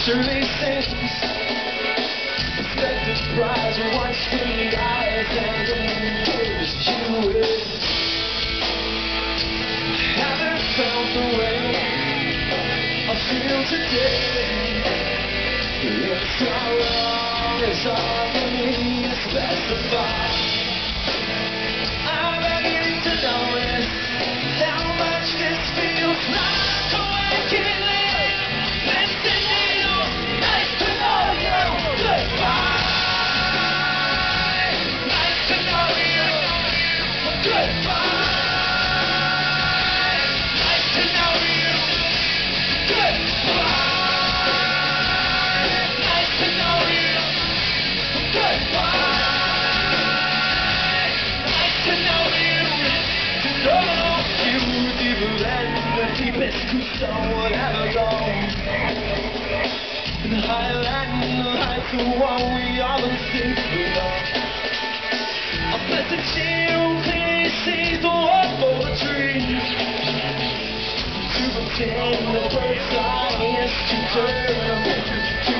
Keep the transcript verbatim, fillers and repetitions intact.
through these things. Perspective prize will watch through the eyes and engage you with. Haven't felt the way I feel today. It's not wrong, it's hard for me to specify. I'm beginning to notice how much this feels like awakening. Listen to you, nice to know you. Goodbye. Nice to know you. Goodbye. Nice to know you. Goodbye. Nice to know you. Goodbye. Nice to know you. To know you deeper than the deepest crystal would ever go. And higher than the heights of what we all think we know. A pleasant cheer who clearly sees the wood for the tree. To pretend the bird's eye is to turn